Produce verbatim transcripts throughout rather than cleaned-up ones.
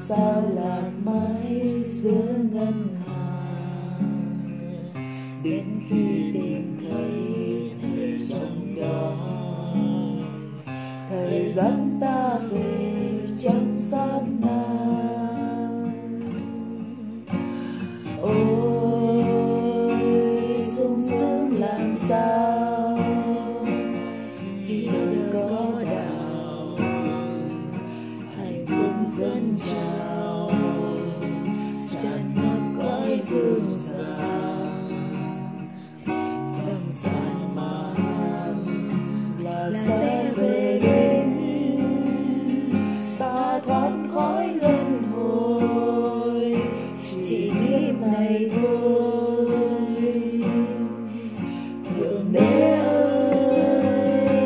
sao lạc mãi giữa ngân hàng, đến khi tìm thấy thầy trong đó. Thầy dẫn ta về trong xót nàng. Ôi sung sướng làm sao khi đời có đạo, hạnh phúc dân trào tràn ngập cõi dương gian. Dòng xoan màn là sẽ về đêm, ta thoát khỏi luân hồi chỉ kiếp này thôi. Thượng đế ơi,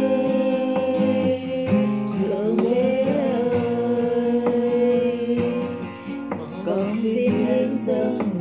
thượng đế ơi, con xin hiến dâng